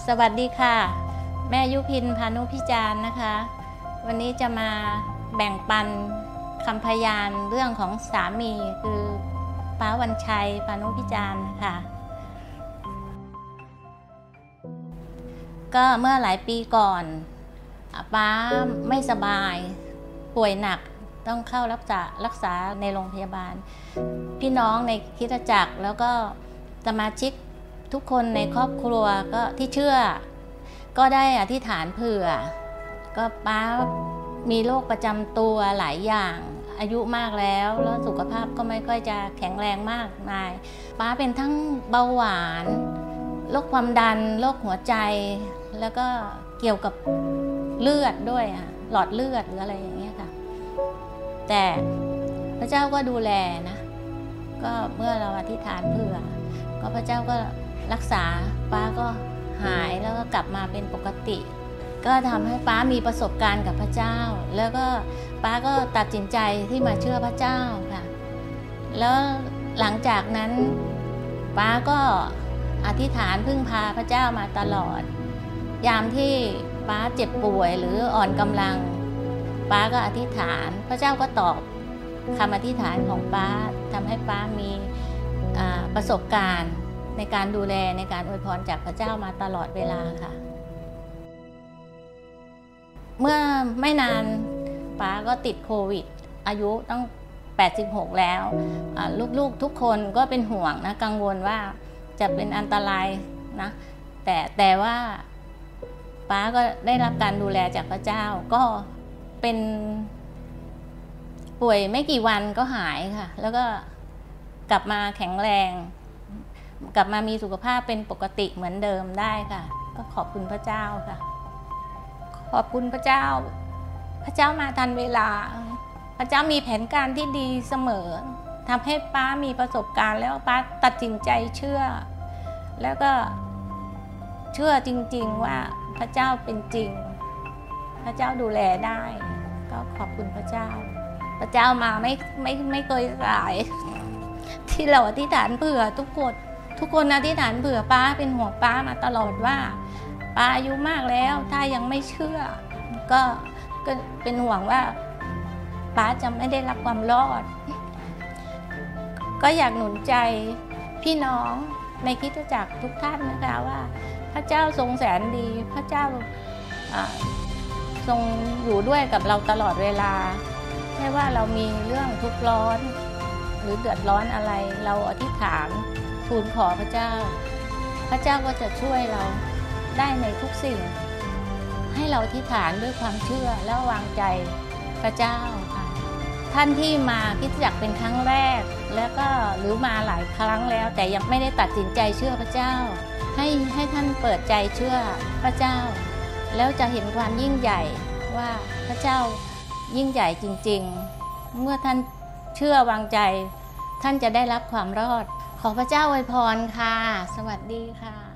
สวัสดีค่ะแม่ยุพินพานุพิจารณ์นะคะวันนี้จะมาแบ่งปันคำพยานเรื่องของสามีคือป้าวันชัยพานุพิจารณ์ค่ะก็เมื่อหลายปีก่อนป้าไม่สบายป่วยหนักต้องเข้ารักษาในโรงพยาบาลพี่น้องในคริสตจักรแล้วก็สมาชิกทุกคนในครอบครัวก็ที่เชื่อก็ได้อธิษฐานเผื่อก็ป้ามีโรคประจำตัวหลายอย่างอายุมากแล้วสุขภาพก็ไม่ค่อยจะแข็งแรงมากมายป้าเป็นทั้งเบาหวานโรคความดันโรคหัวใจแล้วก็เกี่ยวกับเลือดด้วยหลอดเลือดหรืออะไรอย่างเงี้ยค่ะแต่พระเจ้าก็ดูแลนะก็เมื่อเราอธิษฐานเผื่อก็พระเจ้าก็รักษาป้าก็หายแล้วก็กลับมาเป็นปกติก็ทำให้ป้ามีประสบการณ์กับพระเจ้าแล้วก็ป้าก็ตัดสินใจที่มาเชื่อพระเจ้าค่ะแล้วหลังจากนั้นป้าก็อธิษฐานพึ่งพาพระเจ้ามาตลอดยามที่ป้าเจ็บป่วยหรืออ่อนกำลังป้าก็อธิษฐานพระเจ้าก็ตอบคำอธิษฐานของป้าทำให้ป้ามีประสบการณ์ในการดูแลในการอวยพรจากพระเจ้ามาตลอดเวลาค่ะเมื่อไม่นานป้าก็ติดโควิดอายุตั้ง86แล้วลูกๆทุกคนก็เป็นห่วงนะกังวลว่าจะเป็นอันตรายนะแต่ว่าป้าก็ได้รับการดูแลจากพระเจ้าก็เป็นป่วยไม่กี่วันก็หายค่ะแล้วก็กลับมาแข็งแรงกลับมามีสุขภาพเป็นปกติเหมือนเดิมได้ค่ะก็ขอบคุณพระเจ้าค่ะขอบคุณพระเจ้าพระเจ้ามาทันเวลาพระเจ้ามีแผนการที่ดีเสมอทำให้ป้ามีประสบการณ์แล้วป้าตัดสินใจเชื่อแล้วก็เชื่อจริงๆว่าพระเจ้าเป็นจริงพระเจ้าดูแลได้ก็ขอบคุณพระเจ้าพระเจ้ามาไม่เคยสายที่เราอธิษฐานเผื่อทุกคนอธิษฐานเผื่อป้าเป็นห่วงป้ามาตลอดว่าป้าอายุมากแล้วถ้ายังไม่เชื่อก็เป็นห่วงว่าป้าจะไม่ได้รับความรอดก็อยากหนุนใจพี่น้องในคริสตจักรทุกท่านนะคะว่าพระเจ้าทรงแสนดีพระเจ้าทรงอยู่ด้วยกับเราตลอดเวลาไม่ว่าเรามีเรื่องทุกข์ร้อนหรือเดือดร้อนอะไรเราอธิษฐานทูลขอพระเจ้าพระเจ้าก็จะช่วยเราได้ในทุกสิ่งให้เราอธิษฐานด้วยความเชื่อและวางใจพระเจ้าค่ะท่านที่มาคริสตจักรเป็นครั้งแรกแล้วก็หรือมาหลายครั้งแล้วแต่ยังไม่ได้ตัดสินใจเชื่อพระเจ้าให้ท่านเปิดใจเชื่อพระเจ้าแล้วจะเห็นความยิ่งใหญ่ว่าพระเจ้ายิ่งใหญ่จริงๆเมื่อท่านเชื่อวางใจท่านจะได้รับความรอดขอพระเจ้าอวยพรค่ะสวัสดีค่ะ